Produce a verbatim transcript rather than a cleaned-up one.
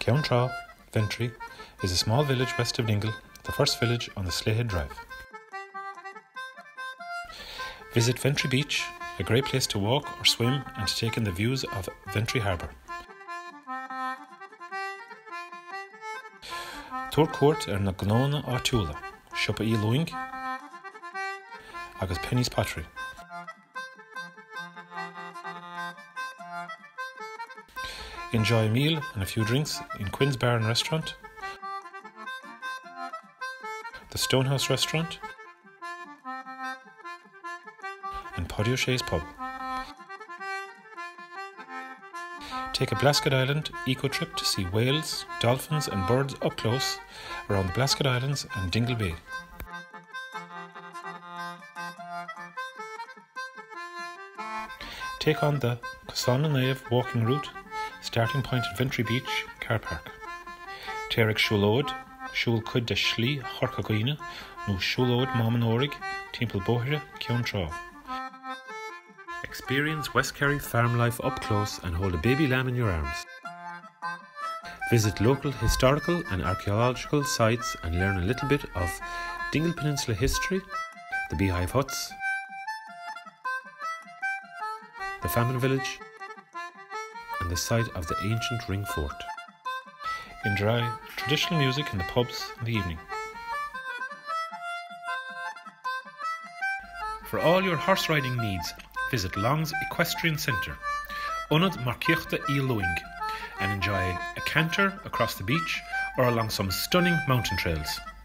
Countraw, Ventry, is a small village west of Dingle, the first village on the Slayhead Drive. Visit Ventry Beach, a great place to walk or swim and to take in the views of Ventry Harbour. Tuair cuairt ar na gnóna á Tuala, siopa í Luing, agus Penny's Pottery. Enjoy a meal and a few drinks in Quinn's Bar and Restaurant, the Stonehouse Restaurant, and Paddy O'Shea's Pub. Take a Blasket Island eco trip to see whales, dolphins and birds up close around the Blasket Islands and Dingle Bay. Take on the Cossananaeve walking route, starting point at Ventry Beach, Car Park. Teireg Siúlóid, Siúl Cuid de Slí, Chorcaghine, nó Siúlóid Mámanórig, Timple Bohire, Countraw. Experience West Kerry farm life up close and hold a baby lamb in your arms. Visit local historical and archaeological sites and learn a little bit of Dingle Peninsula history, the Beehive Huts, the Famine Village, and the site of the ancient Ring Fort. Enjoy traditional music in the pubs in the evening. For all your horse riding needs, visit Long's Equestrian Centre, Unad Marciachta í Luing, and enjoy a canter across the beach or along some stunning mountain trails.